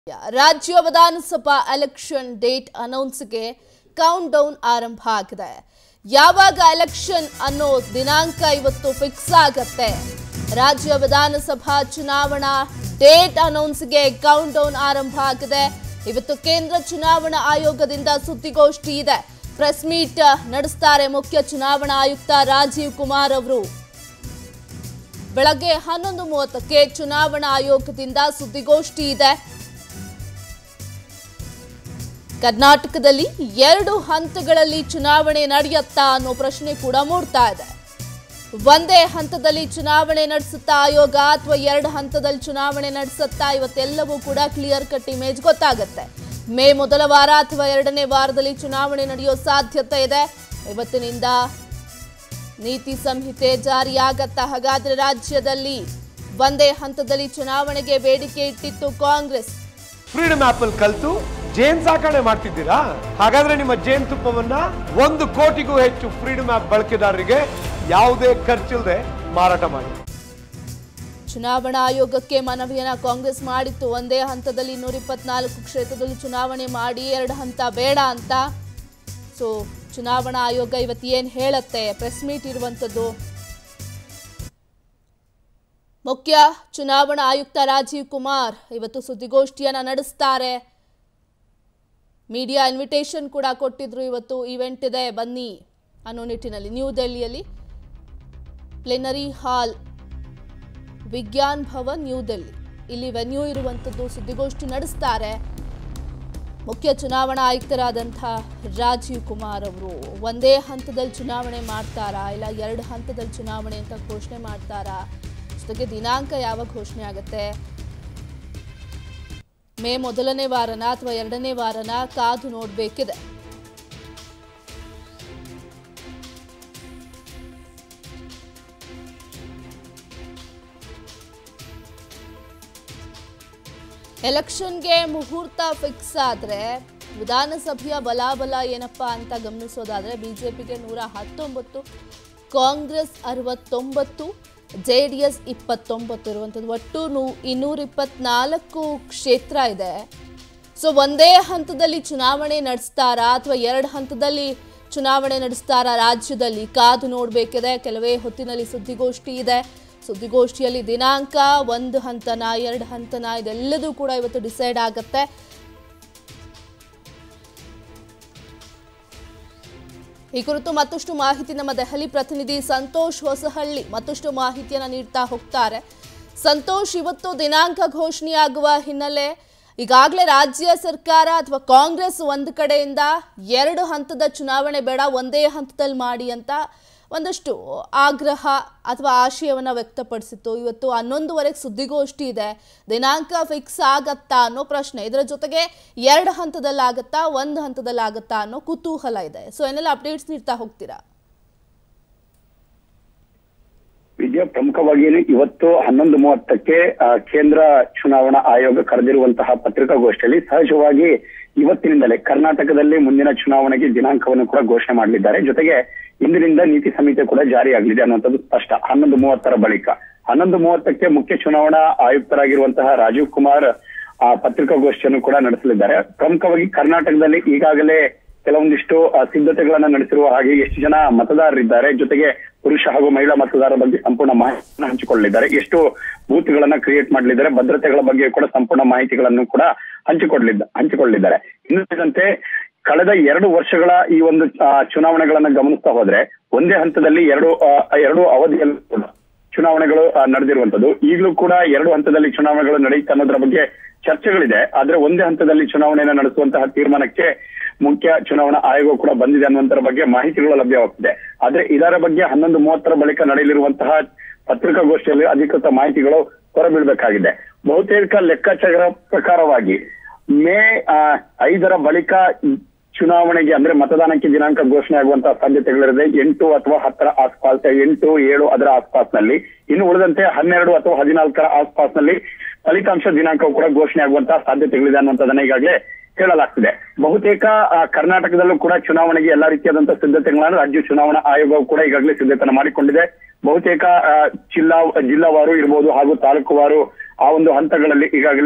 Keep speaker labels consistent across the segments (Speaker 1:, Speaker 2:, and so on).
Speaker 1: ರಾಜ್ಯ ವಿಧಾನಸಭಾ election date ಅನೌನ್ಸ್ಗೆ ಕೌಂಟ್ ಡೌನ್ ಆರಂಭ ಆಗಿದೆ. ಯಾವಾಗ ಎಲೆಕ್ಷನ್ ಅನ್ನೋ ದಿನಾಂಕ ಇವತ್ತು ಫಿಕ್ಸ್ ಆಗುತ್ತೆ. ರಾಜ್ಯ ವಿಧಾನಸಭಾ ಚುನಾವಣಾ ಡೇಟ್ ಅನೌನ್ಸ್ಗೆ ಕೌಂಟ್ ಡೌನ್ ಆರಂಭ ಆಗಿದೆ. ಇವತ್ತು ಕೇಂದ್ರ ಚುನಾವಣಾ ಆಯೋಗದಿಂದ ಸುದ್ದಿಗೋಷ್ಠಿ ಇದೆ. ಪ್ರೆಸ್ ಮೀಟ್ ನಡೆಸ್ತಾರೆ ಮುಖ್ಯ ಚುನಾವಣಾ ಆಯುಕ್ತ ರಾಜೀವ್ ಕುಮಾರ್ ಅವರು. ಬೆಳಗ್ಗೆ 11:30ಕ್ಕೆ ಚುನಾವಣಾ ಆಯೋಗದಿಂದ ಸುದ್ದಿಗೋಷ್ಠಿ ಇದೆ. ಕರ್ನಾಟಕದಲ್ಲಿ 2 ಹಂತಗಳಲ್ಲಿ ಚುನಾವಣೆ ನಡೆಯುತ್ತಾ ಅನ್ನೋ ಪ್ರಶ್ನೆ ಕೂಡ ಮೂಡ್ತಾ ಇದೆ. ಒಂದೇ ಹಂತದಲ್ಲಿ ಚುನಾವಣೆ ನಡೆಸುತ್ತಾ ಆಯೋಗ ಅಥವಾ 2 ಹಂತದಲ್ಲಿ ಚುನಾವಣೆ ನಡೆಸುತ್ತಾ, ಇವತ್ತೆಲ್ಲವೂ ಕೂಡ ಕ್ಲಿಯರ್ ಕಟ್ ಇಮೇಜ್ ಗೊತ್ತಾಗುತ್ತೆ. ಮೇ ಮೊದಲ ವಾರ ಅಥವಾ 2ನೇ ವಾರದಲ್ಲಿ ಚುನಾವಣೆ ನಡೆಯೋ ಸಾಧ್ಯತೆ ಇದೆ. ಇವತ್ತಿನಿಂದ ನೀತಿ ಸಂಹಿತೆ ಜಾರಿಯಾಗತ್ತಾ? ಹಾಗಾದ್ರೆ ರಾಜ್ಯದಲ್ಲಿ ಒಂದೇ ಹಂತದಲ್ಲಿ ಚುನಾವಣೆಗೆ ಬೇಡಿಕೆ ಇಟ್ಟಿತ್ತು ಕಾಂಗ್ರೆಸ್.
Speaker 2: ಫ್ರೀಡಮ್ ಆಪ್ ಅಲ್ಲಿ ಕಲಿತು ಜೇನ್ ಸಾಕಣೆ ಮಾಡ್ತಿದ್ದೀರಾ? ಹಾಗಾದ್ರೆ ನಿಮ್ಮ ಜೇನ್ ತುಪ್ಪವನ್ನ 1 ಕೋಟಿಗೂ ಹೆಚ್ಚು ಫ್ರೀಡಮ್ ಆಪ್ ಬಳಕೆದಾರರಿಗೆ ಯಾವುದೇ ಖರ್ಚಿಲ್ಲದೆ ಮಾರಾಟ ಮಾಡಿ.
Speaker 1: ಚುನಾವಣಾ ಆಯೋಗಕ್ಕೆ ಮನವಿಯನ್ನ ಕಾಂಗ್ರೆಸ್ ಮಾಡಿತ್ತು. ಒಂದೇ ಹಂತದಲ್ಲಿ 124 ಕ್ಷೇತ್ರದಲ್ಲಿ ಚುನಾವಣೆ ಮಾಡಿ 2 ಹಂತ ಬೇಡ ಅಂತ. ಸೊ ಚುನಾವಣಾ ಆಯೋಗ ಇವತ್ತು ಏನ್ ಹೇಳುತ್ತೆ? ಪ್ರೆಸ್ ಮೀಟ್ ಇರುವಂತದ್ದು. ಮುಖ್ಯ ಚುನಾವಣಾ ಆಯುಕ್ತ ರಾಜೀವ್ ಕುಮಾರ್ ಇವತ್ತು ಸುದ್ದಿಗೋಷ್ಠಿಯನ್ನ ನಡೆಸ್ತಾರೆ. ಮೀಡಿಯಾ ಇನ್ವಿಟೇಷನ್ ಕೂಡ ಕೊಟ್ಟಿದ್ರು. ಇವತ್ತು ಈವೆಂಟ್ ಇದೆ ಬನ್ನಿ ಅನ್ನೋ ನಿಟ್ಟಿನಲ್ಲಿ ನ್ಯೂ ದೆಹಲಿಯಲ್ಲಿ ಪ್ಲೆನರಿ ಹಾಲ್ ವಿಜ್ಞಾನ್ ಭವನ್ ನ್ಯೂ ದೆಹಲಿ ಇಲ್ಲಿ ವೆನ್ಯೂ ಇರುವಂಥದ್ದು. ಸುದ್ದಿಗೋಷ್ಠಿ ನಡೆಸ್ತಾರೆ ಮುಖ್ಯ ಚುನಾವಣಾ ಆಯುಕ್ತರಾದಂಥ ರಾಜೀವ್ ಕುಮಾರ್ ಅವರು. ಒಂದೇ ಹಂತದಲ್ಲಿ ಚುನಾವಣೆ ಮಾಡ್ತಾರಾ ಇಲ್ಲ 2 ಹಂತದಲ್ಲಿ ಚುನಾವಣೆ ಅಂತ ಘೋಷಣೆ ಮಾಡ್ತಾರಾ? ಜೊತೆಗೆ ದಿನಾಂಕ ಯಾವಾಗ ಘೋಷಣೆ ಆಗುತ್ತೆ? ಮೇ ಮೊದಲನೇ ವಾರನ ಅಥವಾ 2ನೇ ವಾರನ ಕಾದು ನೋಡಬೇಕಿದೆ. ಎಲೆಕ್ಷನ್ಗೆ ಮುಹೂರ್ತ ಫಿಕ್ಸ್ ಆದ್ರೆ ವಿಧಾನಸಭೆಯ ಬಲಾಬಲ ಏನಪ್ಪಾ ಅಂತ ಗಮನಿಸೋದಾದ್ರೆ ಬಿಜೆಪಿಗೆ 119, ಕಾಂಗ್ರೆಸ್ 69, JDS 29 ಇರುವಂಥದ್ದು. ಒಟ್ಟು 224 ಕ್ಷೇತ್ರ ಇದೆ. ಸೊ ಒಂದೇ ಹಂತದಲ್ಲಿ ಚುನಾವಣೆ ನಡೆಸ್ತಾರಾ ಅಥವಾ 2 ಹಂತದಲ್ಲಿ ಚುನಾವಣೆ ನಡೆಸ್ತಾರಾ? ರಾಜ್ಯದಲ್ಲಿ ಕಾದು ನೋಡಬೇಕಿದೆ. ಕೆಲವೇ ಹೊತ್ತಿನಲ್ಲಿ ಸುದ್ದಿಗೋಷ್ಠಿ ಇದೆ. ಸುದ್ದಿಗೋಷ್ಠಿಯಲ್ಲಿ ದಿನಾಂಕ 1 ಹಂತನ 2 ಹಂತನ ಇದೆಲ್ಲದೂ ಕೂಡ ಇವತ್ತು ಡಿಸೈಡ್ ಆಗುತ್ತೆ. ಈ ಕುರಿತು ಮತ್ತಷ್ಟು ಮಾಹಿತಿ ನಮ್ಮ ದೆಹಲಿ ಪ್ರತಿನಿಧಿ ಸಂತೋಷ್ ಹೊಸಹಳ್ಳಿ ಮತ್ತಷ್ಟು ಮಾಹಿತಿಯನ್ನು ನೀಡ್ತಾ ಹೋಗ್ತಾರೆ. ಸಂತೋಷ್, ಇವತ್ತು ದಿನಾಂಕ ಘೋಷಣೆಯಾಗುವ ಹಿನ್ನೆಲೆ ಈಗಾಗಲೇ ರಾಜ್ಯ ಸರ್ಕಾರ ಅಥವಾ ಕಾಂಗ್ರೆಸ್ ಒಂದು ಕಡೆಯಿಂದ 2 ಹಂತದ ಚುನಾವಣೆ ಬೇಡ, ಒಂದೇ ಹಂತದಲ್ಲಿ ಮಾಡಿ ಅಂತ ಒಂದಷ್ಟು ಆಗ್ರಹ ಅಥವಾ ಆಶಯವನ್ನು ವ್ಯಕ್ತಪಡಿಸಿತ್ತು. ಇವತ್ತು 11:30ಕ್ಕೆ ಸುದ್ದಿಗೋಷ್ಠಿ ಇದೆ. ದಿನಾಂಕ ಫಿಕ್ಸ್ ಆಗತ್ತಾ ಅನ್ನೋ ಪ್ರಶ್ನೆ, ಇದರ ಜೊತೆಗೆ 2 ಹಂತದಲ್ಲಿ ಆಗತ್ತಾ 1 ಹಂತದಲ್ಲಿ ಆಗತ್ತಾ ಅನ್ನೋ ಕುತೂಹಲ ಇದೆ. ಸೊ ಏನೆಲ್ಲ ಅಪ್ಡೇಟ್ಸ್ ನೀಡ್ತಾ ಹೋಗ್ತೀರಾ?
Speaker 3: ವಿದ್ಯಾ, ಪ್ರಮುಖವಾಗಿ ಇವತ್ತು 11:30ಕ್ಕೆ ಕೇಂದ್ರ ಚುನಾವಣಾ ಆಯೋಗ ಕರೆದಿರುವಂತಹ ಪತ್ರಿಕಾಗೋಷ್ಠಿಯಲ್ಲಿ ಸಹಜವಾಗಿ ಇವತ್ತಿನಿಂದಲೇ ಕರ್ನಾಟಕದಲ್ಲಿ ಮುಂದಿನ ಚುನಾವಣೆಗೆ ದಿನಾಂಕವನ್ನು ಕೂಡ ಘೋಷಣೆ ಮಾಡಲಿದ್ದಾರೆ. ಜೊತೆಗೆ ಇಂದಿನಿಂದ ನೀತಿ ಸಂಹಿತೆ ಕೂಡ ಜಾರಿಯಾಗಲಿದೆ ಅನ್ನುವಂಥದ್ದು ಸ್ಪಷ್ಟ. 11:30 ಬಳಿಕ 11:30ಕ್ಕೆ ಮುಖ್ಯ ಚುನಾವಣಾ ಆಯುಕ್ತರಾಗಿರುವಂತಹ ರಾಜೀವ್ ಕುಮಾರ್ ಪತ್ರಿಕಾಗೋಷ್ಠಿಯನ್ನು ಕೂಡ ನಡೆಸಲಿದ್ದಾರೆ. ಪ್ರಮುಖವಾಗಿ ಕರ್ನಾಟಕದಲ್ಲಿ ಈಗಾಗಲೇ ಕೆಲವೊಂದಿಷ್ಟು ಸಿದ್ಧತೆಗಳನ್ನ ನಡೆಸಿರುವ ಹಾಗೆ ಎಷ್ಟು ಜನ ಮತದಾರರಿದ್ದಾರೆ, ಜೊತೆಗೆ ಪುರುಷ ಹಾಗೂ ಮಹಿಳಾ ಮತದಾರರ ಬಗ್ಗೆ ಸಂಪೂರ್ಣ ಮಾಹಿತಿಯನ್ನು ಹಂಚಿಕೊಳ್ಳಲಿದ್ದಾರೆ, ಎಷ್ಟು ಬೂತ್ ಗಳನ್ನ ಕ್ರಿಯೇಟ್ ಮಾಡಲಿದ್ದಾರೆ, ಭದ್ರತೆಗಳ ಬಗ್ಗೆ ಕೂಡ ಸಂಪೂರ್ಣ ಮಾಹಿತಿಗಳನ್ನು ಕೂಡ ಹಂಚಿಕೊಳ್ಳಲಿದ್ದಾರೆ. ಇನ್ನುಳಿದಂತೆ ಕಳೆದ 2 ವರ್ಷಗಳ ಈ ಒಂದು ಚುನಾವಣೆಗಳನ್ನ ಗಮನಿಸ್ತಾ ಹೋದ್ರೆ ಒಂದೇ ಹಂತದಲ್ಲಿ ಎರಡು ಅವಧಿಯಲ್ಲಿ ಚುನಾವಣೆಗಳು ನಡೆದಿರುವಂತದ್ದು. ಈಗಲೂ ಕೂಡ 2 ಹಂತದಲ್ಲಿ ಚುನಾವಣೆಗಳು ನಡೆಯುತ್ತೆ ಅನ್ನೋದ್ರ ಬಗ್ಗೆ ಚರ್ಚೆಗಳಿದೆ. ಆದ್ರೆ ಒಂದೇ ಹಂತದಲ್ಲಿ ಚುನಾವಣೆಯನ್ನು ನಡೆಸುವಂತಹ ತೀರ್ಮಾನಕ್ಕೆ ಮುಖ್ಯ ಚುನಾವಣಾ ಆಯೋಗ ಕೂಡ ಬಂದಿದೆ ಅನ್ನುವಂತರ ಬಗ್ಗೆ ಮಾಹಿತಿಗಳು ಲಭ್ಯವಾಗ್ತಿದೆ. ಆದ್ರೆ ಇದರ ಬಗ್ಗೆ 11:30 ಬಳಿಕ ನಡೆಯಲಿರುವಂತಹ ಪತ್ರಿಕಾಗೋಷ್ಠಿಯಲ್ಲಿ ಅಧಿಕೃತ ಮಾಹಿತಿಗಳು ಹೊರಬೀಳ್ಬೇಕಾಗಿದೆ. ಬಹುತೇಕ ಲೆಕ್ಕಾಚಾರ ಪ್ರಕಾರವಾಗಿ ಮೇ 5ರ ಬಳಿಕ ಚುನಾವಣೆಗೆ ಅಂದ್ರೆ ಮತದಾನಕ್ಕೆ ದಿನಾಂಕ ಘೋಷಣೆ ಆಗುವಂತಹ ಸಾಧ್ಯತೆಗಳಿದೆ. 8 ಅಥವಾ 10ರ ಆಸ್ಪಾಸ್, 8, 7 ಅದರ ಆಸ್ಪಾಸ್ನಲ್ಲಿ. ಇನ್ನು ಉಳಿದಂತೆ 12 ಅಥವಾ 14ರ ಆಸ್ಪಾಸ್ನಲ್ಲಿ ಫಲಿತಾಂಶ ದಿನಾಂಕವು ಕೂಡ ಘೋಷಣೆ ಆಗುವಂತಹ ಸಾಧ್ಯತೆಗಳಿದೆ ಅನ್ನುವಂಥದ್ದನ್ನ ಈಗಾಗಲೇ ಹೇಳಲಾಗ್ತಿದೆ. ಬಹುತೇಕ ಕರ್ನಾಟಕದಲ್ಲೂ ಕೂಡ ಚುನಾವಣೆಗೆ ಎಲ್ಲಾ ರೀತಿಯಾದಂತಹ ಸಿದ್ಧತೆಗಳನ್ನ ರಾಜ್ಯ ಚುನಾವಣಾ ಆಯೋಗವು ಕೂಡ ಈಗಾಗಲೇ ಸಿದ್ಧತೆ ಮಾಡಿಕೊಂಡಿದೆ. ಬಹುತೇಕ ಜಿಲ್ಲಾವಾರು ಇರಬಹುದು ಹಾಗೂ ತಾಲೂಕುವಾರು ಆ ಒಂದು ಹಂತಗಳಲ್ಲಿ ಈಗಾಗಲೇ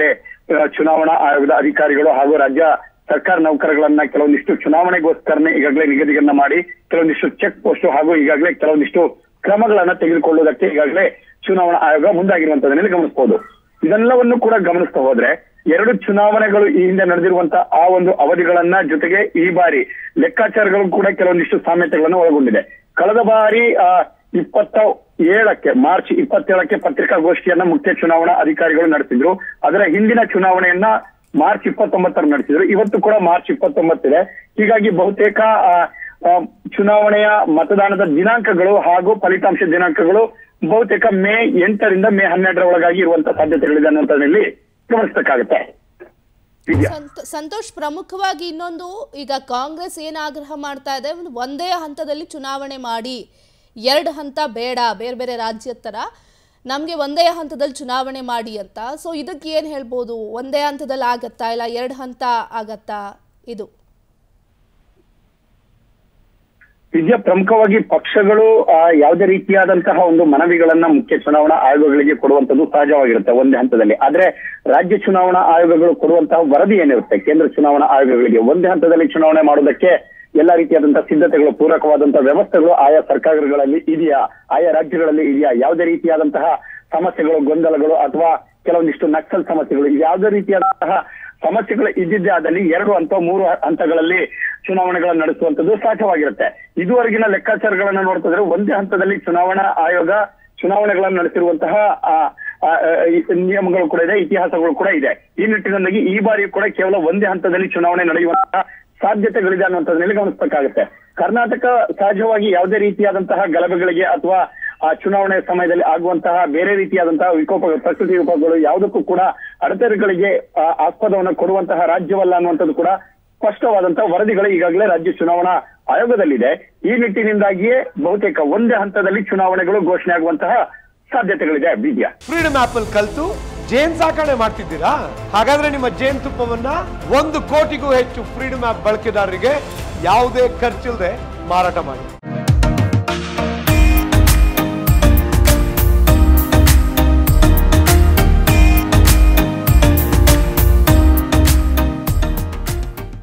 Speaker 3: ಚುನಾವಣಾ ಆಯೋಗದ ಅಧಿಕಾರಿಗಳು ಹಾಗೂ ರಾಜ್ಯ ಸರ್ಕಾರ ನೌಕರಗಳನ್ನ ಕೆಲವೊಂದಿಷ್ಟು ಚುನಾವಣೆಗೋಸ್ಕರನೇ ಈಗಾಗಲೇ ನಿಗದಿಯನ್ನ ಮಾಡಿ ಕೆಲವೊಂದಿಷ್ಟು ಚೆಕ್ ಪೋಸ್ಟ್ ಹಾಗೂ ಈಗಾಗಲೇ ಕೆಲವೊಂದಿಷ್ಟು ಕ್ರಮಗಳನ್ನ ತೆಗೆದುಕೊಳ್ಳುವುದಕ್ಕೆ ಈಗಾಗಲೇ ಚುನಾವಣಾ ಆಯೋಗ ಮುಂದಾಗಿರುವಂತದನ್ನೇ ಗಮನಿಸಬಹುದು. ಇದೆಲ್ಲವನ್ನು ಕೂಡ ಗಮನಿಸ್ತಾ ಹೋದ್ರೆ 2 ಚುನಾವಣೆಗಳು ಈ ಹಿಂದೆ ನಡೆದಿರುವಂತಹ ಆ ಒಂದು ಅವಧಿಗಳನ್ನ ಜೊತೆಗೆ ಈ ಬಾರಿ ಲೆಕ್ಕಾಚಾರಗಳು ಕೂಡ ಕೆಲವೊಂದಿಷ್ಟು ಸಾಮ್ಯತೆಗಳನ್ನು ಒಳಗೊಂಡಿದೆ. ಕಳೆದ ಬಾರಿ ಮಾರ್ಚ್ 27ಕ್ಕೆ ಪತ್ರಿಕಾಗೋಷ್ಠಿಯನ್ನ ಮುಖ್ಯ ಚುನಾವಣಾ ಅಧಿಕಾರಿಗಳು ನಡೆಸಿದ್ರು. ಅದರ ಹಿಂದಿನ ಚುನಾವಣೆಯನ್ನ ಮಾರ್ಚ್ 29 ನಡೆಸಿದ್ರು. ಇವತ್ತು ಕೂಡ ಮಾರ್ಚ್ 29 ಇದೆ. ಹೀಗಾಗಿ ಬಹುತೇಕ ಚುನಾವಣೆಯ ಮತದಾನದ ದಿನಾಂಕಗಳು ಹಾಗೂ ಫಲಿತಾಂಶ ದಿನಾಂಕಗಳು ಬಹುತೇಕ ಮೇ 8ರಿಂದ ಮೇ 12ರ ಒಳಗಾಗಿ ಇರುವಂತಹ ಸಾಧ್ಯತೆಗಳಿದೆ ಅನ್ನೋದ್ರಲ್ಲಿ ಗಮನಿಸಬೇಕಾಗುತ್ತೆ.
Speaker 1: ಸಂತೋಷ್, ಪ್ರಮುಖವಾಗಿ ಇನ್ನೊಂದು, ಈಗ ಕಾಂಗ್ರೆಸ್ ಏನ್ ಆಗ್ರಹ ಮಾಡ್ತಾ ಇದೆ, ಒಂದೇ ಹಂತದಲ್ಲಿ ಚುನಾವಣೆ ಮಾಡಿ, 2 ಹಂತ ಬೇಡ, ಬೇರೆ ಬೇರೆ ರಾಜ್ಯದ ತರ ನಮ್ಗೆ ಒಂದೇ ಹಂತದಲ್ಲಿ ಚುನಾವಣೆ ಮಾಡಿ ಅಂತ. ಸೊ ಇದಕ್ಕೆ ಏನ್ ಹೇಳ್ಬೋದು? ಒಂದೇ ಹಂತದಲ್ಲಿ ಆಗತ್ತಾ ಇಲ್ಲ 2 ಹಂತ ಆಗತ್ತಾ? ಇದು
Speaker 3: ವಿದ್ಯಾ, ಪ್ರಮುಖವಾಗಿ ಪಕ್ಷಗಳು ಯಾವುದೇ ರೀತಿಯಾದಂತಹ ಒಂದು ಮನವಿಗಳನ್ನ ಮುಖ್ಯ ಚುನಾವಣಾ ಆಯೋಗಗಳಿಗೆ ಕೊಡುವಂತದ್ದು ಸಹಜವಾಗಿರುತ್ತೆ ಒಂದೇ ಹಂತದಲ್ಲಿ. ಆದ್ರೆ ರಾಜ್ಯ ಚುನಾವಣಾ ಆಯೋಗಗಳು ಕೊಡುವಂತಹ ವರದಿ ಏನಿರುತ್ತೆ ಕೇಂದ್ರ ಚುನಾವಣಾ ಆಯೋಗಗಳಿಗೆ, ಒಂದೇ ಹಂತದಲ್ಲಿ ಚುನಾವಣೆ ಮಾಡೋದಕ್ಕೆ ಎಲ್ಲಾ ರೀತಿಯಾದಂತಹ ಸಿದ್ಧತೆಗಳು, ಪೂರಕವಾದಂತಹ ವ್ಯವಸ್ಥೆಗಳು ಆಯಾ ಸರ್ಕಾರಗಳಲ್ಲಿ ಇದೆಯಾ, ಆಯಾ ರಾಜ್ಯಗಳಲ್ಲಿ ಇದೆಯಾ, ಯಾವುದೇ ರೀತಿಯಾದಂತಹ ಸಮಸ್ಯೆಗಳು, ಗೊಂದಲಗಳು ಅಥವಾ ಕೆಲವೊಂದಿಷ್ಟು ನಕ್ಸಲ್ ಸಮಸ್ಯೆಗಳು, ಯಾವುದೇ ರೀತಿಯಾದಂತಹ ಸಮಸ್ಯೆಗಳು ಇದ್ದಿದ್ದೇ ಆದಲ್ಲಿ 2 ಅಥವಾ 3 ಹಂತಗಳಲ್ಲಿ ಚುನಾವಣೆಗಳನ್ನು ನಡೆಸುವಂತದ್ದು ಸಾಧ್ಯವಾಗಿರುತ್ತೆ. ಇದುವರೆಗಿನ ಲೆಕ್ಕಾಚಾರಗಳನ್ನ ನೋಡ್ತಿದ್ರೆ ಒಂದೇ ಹಂತದಲ್ಲಿ ಚುನಾವಣಾ ಆಯೋಗ ಚುನಾವಣೆಗಳನ್ನು ನಡೆಸಿರುವಂತಹ ನಿಯಮಗಳು ಕೂಡ ಇದೆ, ಇತಿಹಾಸಗಳು ಕೂಡ ಇದೆ. ಈ ನಿಟ್ಟಿನಲ್ಲಿ ಈ ಬಾರಿ ಕೂಡ ಕೇವಲ ಒಂದೇ ಹಂತದಲ್ಲಿ ಚುನಾವಣೆ ನಡೆಯುವಂತಹ ಸಾಧ್ಯತೆಗಳಿದೆ ಅನ್ನುವಂಥದ್ದನ್ನೆಲ್ಲ ಗಮನಿಸಬೇಕಾಗುತ್ತೆ. ಕರ್ನಾಟಕ ಸಹಜವಾಗಿ ಯಾವುದೇ ರೀತಿಯಾದಂತಹ ಗಲಭೆಗಳಿಗೆ ಅಥವಾ ಚುನಾವಣೆ ಸಮಯದಲ್ಲಿ ಆಗುವಂತಹ ಬೇರೆ ರೀತಿಯಾದಂತಹ ಪ್ರಕೃತಿ ವಿಕೋಪಗಳು ಯಾವುದಕ್ಕೂ ಕೂಡ ಅಡೆತಡೆಗಳಿಗೆ ಆಸ್ಪದವನ್ನು ಕೊಡುವಂತಹ ರಾಜ್ಯವಲ್ಲ ಅನ್ನುವಂಥದ್ದು ಕೂಡ ಸ್ಪಷ್ಟವಾದಂತಹ ವರದಿಗಳು ಈಗಾಗಲೇ ರಾಜ್ಯ ಚುನಾವಣಾ ಆಯೋಗದಲ್ಲಿದೆ. ಈ ನಿಟ್ಟಿನಿಂದಾಗಿಯೇ ಬಹುತೇಕ ಒಂದೇ ಹಂತದಲ್ಲಿ ಚುನಾವಣೆಗಳು ಘೋಷಣೆ ಆಗುವಂತಹ ಸಾಧ್ಯತೆಗಳಿದೆ. ವಿದ್ಯಾ,
Speaker 2: ಫ್ರೀಡಮ್ ಆಪ್ ಅಲ್ಲಿ ಕಲ್ತು ಜೇನ್ ಸಾಕಣೆ ಮಾಡ್ತಿದ್ದೀರಾ? ಹಾಗಾದ್ರೆ ನಿಮ್ಮ ಜೇನ್ ತುಪ್ಪವನ್ನ 1 ಕೋಟಿಗೂ ಹೆಚ್ಚು ಫ್ರೀಡಮ್ ಆಪ್ ಬಳಕೆದಾರರಿಗೆ ಯಾವುದೇ ಖರ್ಚಿಲ್ಲದೆ ಮಾರಾಟ ಮಾಡಿ.